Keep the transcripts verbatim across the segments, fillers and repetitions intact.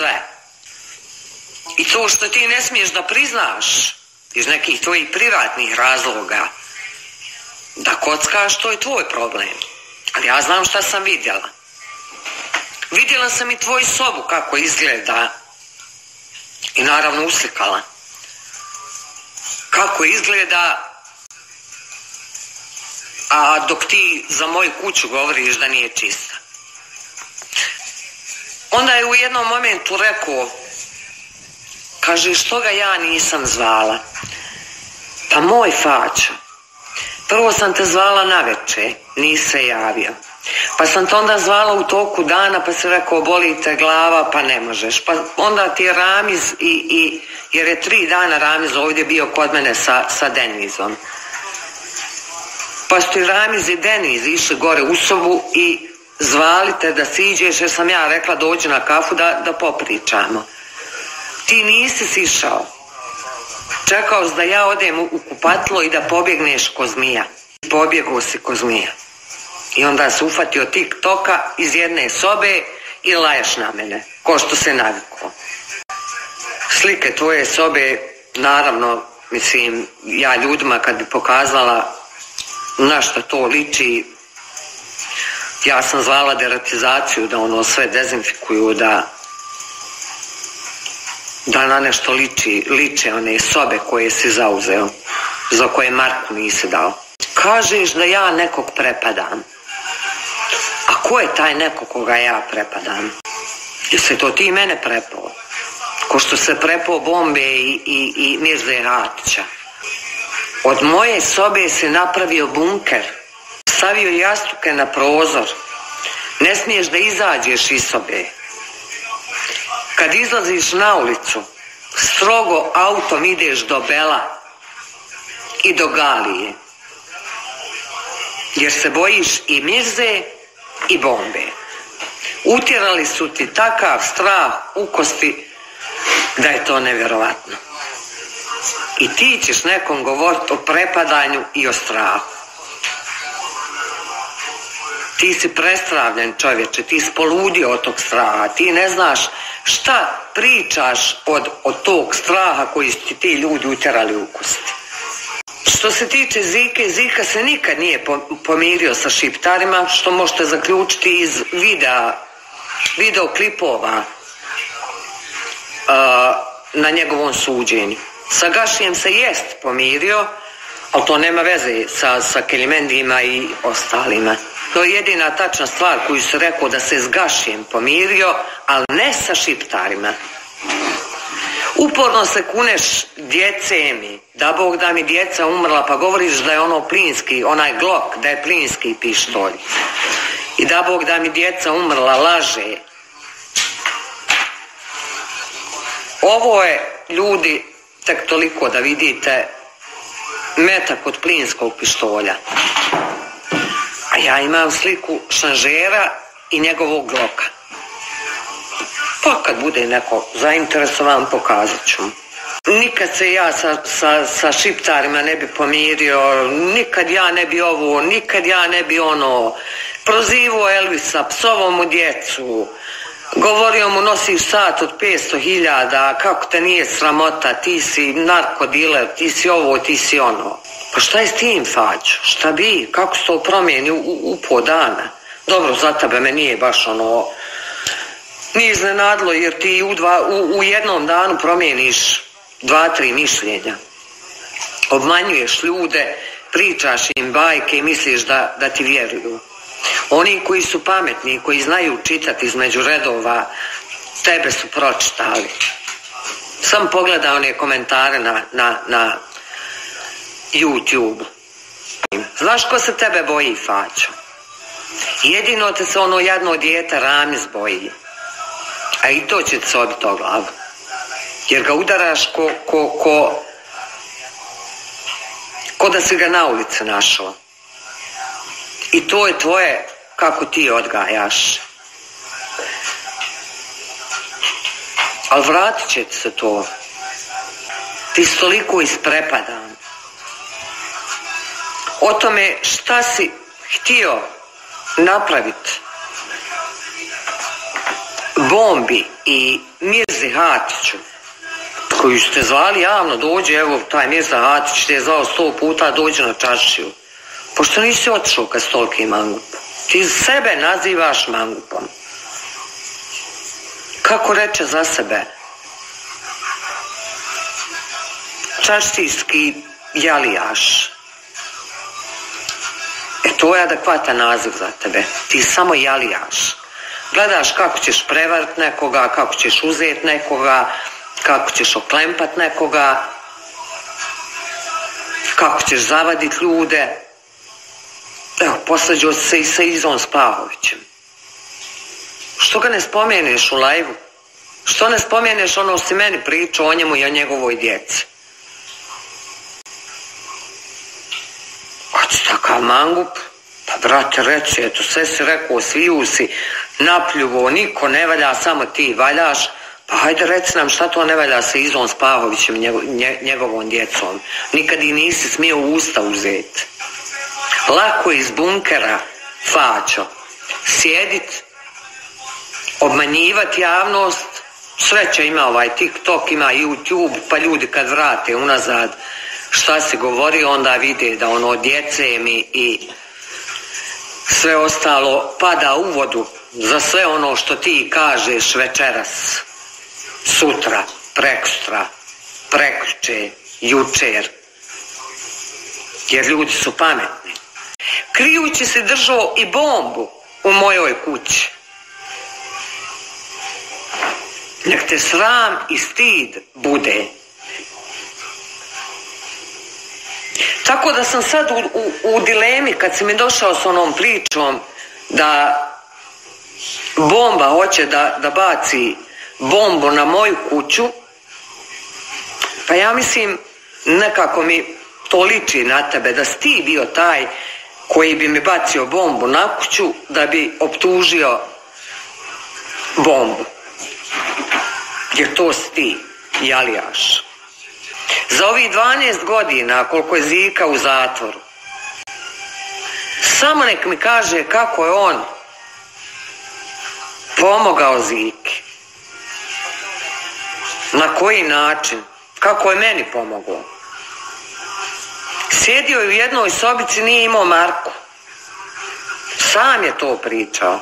sve. I to što ti ne smiješ da priznaš iz nekih tvojih privatnih razloga da kockaš, to je tvoj problem. Ali ja znam šta sam vidjela. Vidjela sam i tvoju sobu kako izgleda i naravno uslikala. Kako izgleda, a dok ti za moju kuću govoriš da nije čista. Onda je u jednom momentu rekao, kaže, što ga ja nisam zvala? Pa moj fačo, prvo sam te zvala navečer, nisi se javio. Pa sam te onda zvala u toku dana, pa si rekao, boli te glava, pa ne možeš. Pa onda ti je Ramiz, i, i, jer je tri dana Ramiz ovdje bio kod mene sa, sa Denizom. Pa su ti Ramiz i Deniz išli gore u sobu i zvali te da siđeš, jer sam ja rekla dođi na kafu da, da popričamo. Ti nisi sišao. Čekao si da ja odem u kupatlo i da pobjegneš ko zmija. Pobjegao si ko zmija. I onda se ufatio TikToka iz jedne sobe i laješ na mene, ko što se navikao. Slike tvoje sobe, naravno, mislim, ja ljudima kad bi pokazala na što to liči, ja sam zvala deratizaciju da ono sve dezinfikuju, da da na nešto liči, liče one sobe koje si zauzeo, za koje Marku nisi dao. Kažeš da ja nekog prepadam. A ko je taj neko koga ja prepadam? Jesi to ti mene prepao? Ko što se prepao Bombe i, i, i Mirze Hatića. Od moje sobe si napravio bunker, stavio jastuke na prozor. Ne smiješ da izađeš iz sobe. Kad izlaziš na ulicu, strogo autom ideš do Bela i do Galije. Jer se bojiš i Mirze i Bombe. Utjerali su ti takav strah u kosti da je to nevjerovatno. I ti ćeš nekom govoriti o prepadanju i o strahu. Ti si prestravljen čovječe, ti si poludio od tog straha, ti ne znaš šta pričaš od, od tog straha koji su ti ti ljudi utjerali u kosti. Što se tiče Zike, Zika se nikad nije pomirio sa šiptarima, što možete zaključiti iz videa, videoklipova uh, na njegovom suđenju. Sa Gašijem se jest pomirio, ali to nema veze sa, sa Kelimendijima i ostalima. To je jedina tačna stvar koju se rekao, da se s Gašijem pomirio, ali ne sa šiptarima. Uporno se kuneš djece mi, da Bog da mi djeca umrla, pa govoriš da je ono plinski, onaj Glock, da je plinski pištolj. I da Bog da mi djeca umrla, laže. Ovo je, ljudi, tek toliko da vidite, metak od plinskog pištolja. A ja imam sliku šanžera i njegovog Glocka. Pa kad bude neko zainteresovan, pokazat ću. Nikad se ja sa, sa, sa šiptarima ne bi pomirio, nikad ja ne bi ovo, nikad ja ne bi ono. Prozivo Elvisa, psovo mu djecu, govorio mu nosiš sat od petsto hiljada, kako te nije sramota, ti si narkodiler, ti si ovo, ti si ono. Pa šta je s tim, Fađo? Šta bi? Kako se to promijeni u, u, u po dana? Dobro, za tebe me nije baš ono... Nije iznenadilo, jer ti u, dva, u, u jednom danu promijeniš dva, tri mišljenja. Obmanjuješ ljude, pričaš im bajke i misliš da, da ti vjeruju. Oni koji su pametni, koji znaju čitati između redova, tebe su pročitali. Sam pogledao one komentare na, na, na YouTube. Znaš ko se tebe boji, Faćo? Jedino te se ono jadno dijete Ramiz boji. A i to će se odbiti o glavu. Jer ga udaraš ko, ko, ko, ko da si ga na ulici našao. I to je tvoje kako ti odgajaš. Ali vratit će se to. Ti si toliko isprepadan. O tome šta si htio napraviti Bombi i Mirzi Hatiću, koju ste zvali javno, dođe, evo, taj Mirza Hatić te je zvao sto puta, dođe na čaršiju. Pošto nisi otišao kad stoliki mangup? Ti sebe nazivaš mangupom. Kako reče za sebe? Čaršijski jalijaš. E to je adekvatan naziv za tebe. Ti samo jalijaš. Gledaš kako ćeš prevarit nekoga, kako ćeš uzeti nekoga, kako ćeš oklempat nekoga, kako ćeš zavaditi ljude. Evo, posvađao se i sa Izom Spahovićem. Što ga ne spomeneš u lajvu? Što ne spomeneš ono si meni pričao o njemu i o njegovoj djeci? Hoće takav mangup? Pa brate, reći, eto, sve si rekao, sviju si napljuvo, niko ne valja, samo ti valjaš. Pa hajde reci nam šta to ne valja sa Izom Spahovićem, njegovom djecom. Nikad ih nisi smio u usta uzeti. Lako iz bunkera, fačo, sjedit, obmanjivati javnost, sreća ima ovaj TikTok, ima YouTube, pa ljudi kad vrate unazad šta si govorio, onda vide da ono djece mi i sve ostalo pada u vodu za sve ono što ti kažeš večeras, sutra, prekstra, prekjuče, jučer, jer ljudi su pametni. Krijući se držao i bombu u mojoj kući. Nek te sram i stid bude. Tako da sam sad u, u, u dilemi kad si mi došao s onom pričom da bomba hoće da, da baci bombu na moju kuću, pa ja mislim nekako mi to liči na tebe, da si ti bio taj koji bi mi bacio bombu na kuću da bi optužio bombu. Jer to si ti, jalijaš. Za ovih dvanaest godina koliko je Zika u zatvoru, samo nek mi kaže kako je on pomogao Ziki. Na koji način? Kako je meni pomogao? Sjedio je u jednoj sobici, nije imao Marku. Sam je to pričao.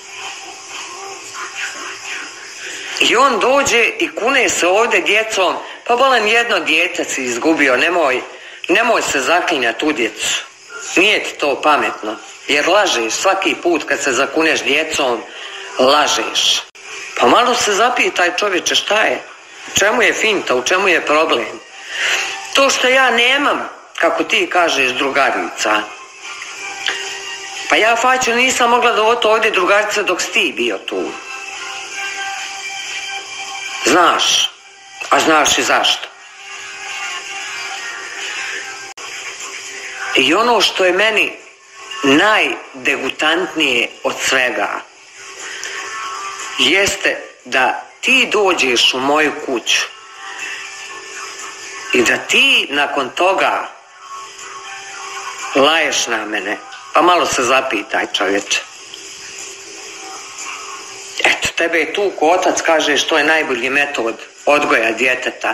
I on dođe i kune se ovdje djecom, pa bolan jedno dijete si izgubio, nemoj, nemoj se zaklinjati u djecu. Nije ti to pametno, jer lažeš svaki put kad se zakuneš djecom, lažeš. Pa malo se zapitaj čovječe šta je, u čemu je finta, u čemu je problem. To što ja nemam, kako ti kažeš, drugarica. Pa ja, Faćo, nisam mogla dovoditi ovdje drugarice dok si ti bio tu. Znaš, a znaš i zašto. I ono što je meni najdegutantnije od svega jeste da ti dođeš u moju kuću i da ti nakon toga laješ na mene. Pa malo se zapitaj, čovječe. Eto, tebe je tu ko otac, kažeš, to je najbolji metod odgoja djeteta.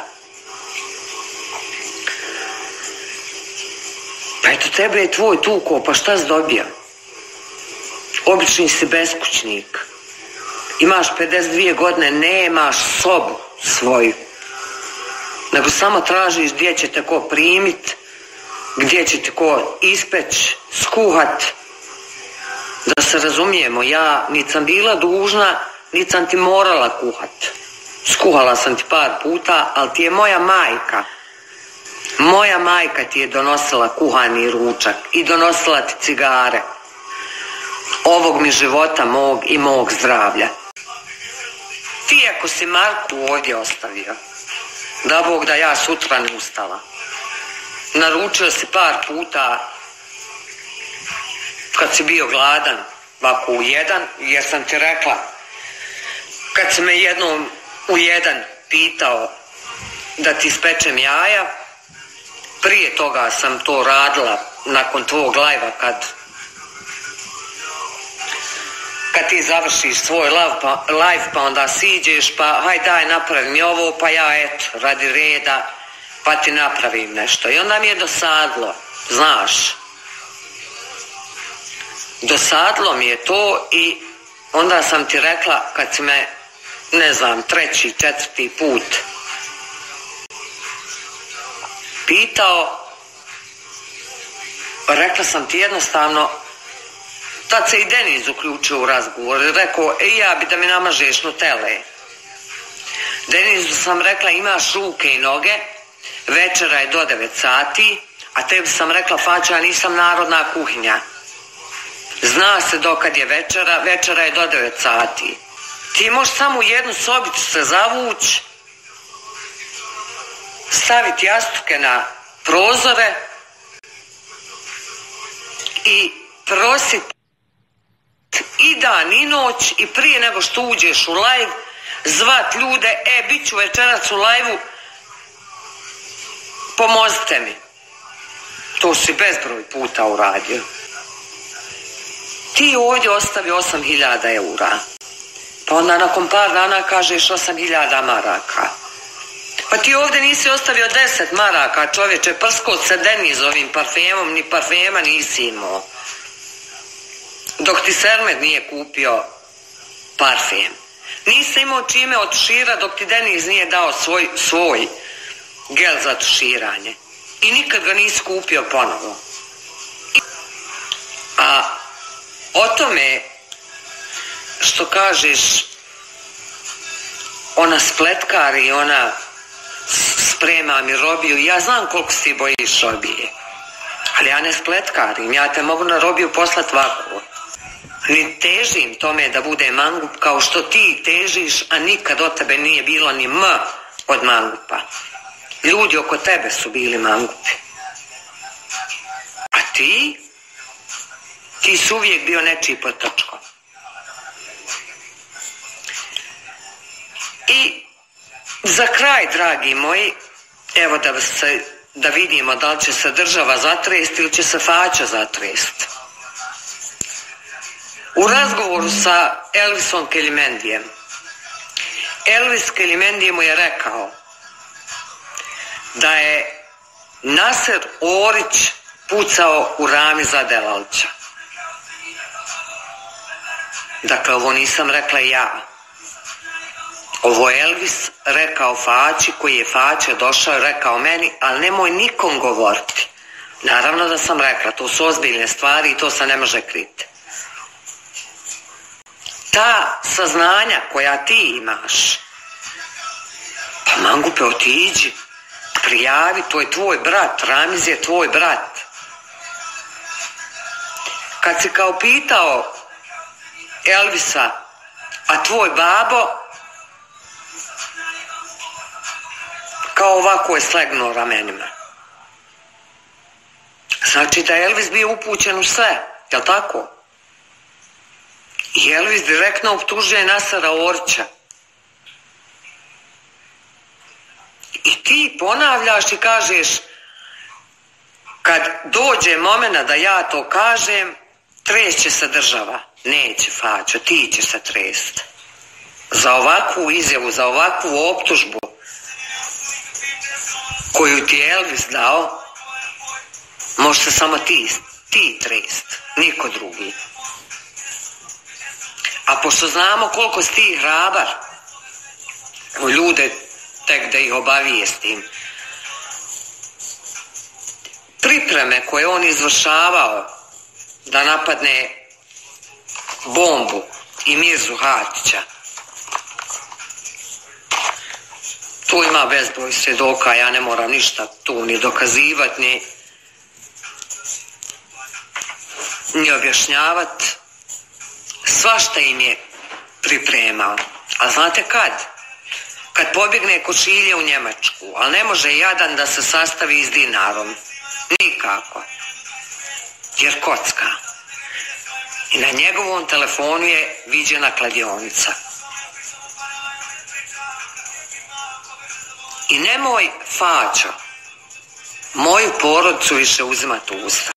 Pa eto, tebe je tvoj tuko, pa šta si dobio? Obični si beskućnik. Imaš pedeset dvije godine, nemaš sobu svoju. Nego samo tražiš gdje će te ko primit, gdje će te ko ispeć, skuhat. Da se razumijemo, ja niti sam bila dužna, niti sam ti morala kuhat. Skuhala sam ti par puta, ali ti je moja majka. Moja majka ti je donosila kuhani ručak i donosila ti cigare. Ovog mi života mog i mog zdravlja. Ti ako si Marku ovdje ostavio, da Bog da ja sutra ne ustala. Naručio si par puta kad si bio gladan, ovako u jedan, jer sam ti rekla, kad si me jednom u jedan pitao da ti spečem jaja, prije toga sam to radila nakon tvog lajva kad kad ti završiš svoj live pa, live, pa onda siđeš, pa haj daj napravi mi ovo, pa ja eto, radi reda, pa ti napravim nešto. I onda mi je dosadlo, znaš. Dosadlo mi je to i onda sam ti rekla, kad si me, ne znam, treći, četvrti put pitao, rekla sam ti jednostavno, tad se i Deniz uključio u razgovor i rekao, e ja bi da mi namažeš Nutelle. Denizu sam rekla, imaš ruke i noge, večera je do devet sati, a tebi sam rekla, Faća, nisam narodna kuhinja. Zna se dokad je večera, večera je do devet sati. Ti možeš samo u jednu sobicu se zavući, staviti jastuke na prozore i prositi i dan i noć i prije nego što uđeš u live zvat ljude, e, bit ću večerac u live-u, pomozite mi. To si bezbroj puta uradio. Ti ovdje ostavi osam hiljada eura. Pa onda nakon par dana kažeš osam hiljada maraka. Pa ti ovdje nisi ostavio deset maraka, čovječe, prsko se Denizovim parfemom, ni parfema nisi imao. Dok ti Sermed nije kupio parfem. Nisi imao čime otuširati dok ti Deniz nije dao svoj, svoj gel za tuširanje. I nikad ga nisi kupio ponovo. A o tome što kažeš, ona spletkari, ona sprema mi robiju, ja znam koliko si ti bojiš robije, ali ja ne spletkarim, ja te mogu na robiju poslat ovako. Ni težim tome da bude mangup kao što ti težiš, a nikad od tebe nije bilo ni M od mangupa. Ljudi oko tebe su bili mangupi. A ti? Ti si uvijek bio nečiji potrčko. I za kraj, dragi moji, evo da, se, da vidimo da li će se država zatresti ili će se Faća zatresti. U razgovoru sa Elvisom Kelimendijem, Elvis Kelimendije mu je rekao da je Naser Orić pucao u Ramiza Delalića. Dakle, ovo nisam rekla ja. Ovo je Elvis rekao Faći, koji je Faća došao i rekao meni, ali nemoj nikom govoriti. Naravno da sam rekla, to su ozbiljne stvari i to se ne može kriti. Ta saznanja koja ti imaš, pa mangupe, otiđi, prijavi, to je tvoj brat, Ramiz je tvoj brat. Kad si kao pitao Elvisa, a tvoj babo, kao ovako je slegnuo ramenima. Znači da je Elvis bio upućen u sve, jel tako? I Elvis direktno optužuje Nasera Orića. I ti ponavljaš i kažeš, kad dođe momena da ja to kažem, treće se država. Neće, Faćo, ti će se trest. Za ovakvu izjavu, za ovakvu optužbu koju ti je Elvis dao, može se samo ti, ti trest, niko drugi. A pošto znamo koliko si ti hrabar, ljude tek da ih obavijestim, pripreme koje on izvršavao da napadne bombu i Mirzu Hatića, tu ima bezbroj svjedoka, ja ne moram ništa tu ni dokazivati, ni, ni objašnjavati. Svašta im je pripremao. A znate kad? Kad pobjegne kod Šilje u Njemačku, ali ne može jadan da se sastavi s dinarom. Nikako. Jer kocka. I na njegovom telefonu je viđena kladionica. I nemoj, Faćo, moju porodicu više uzimati u usta.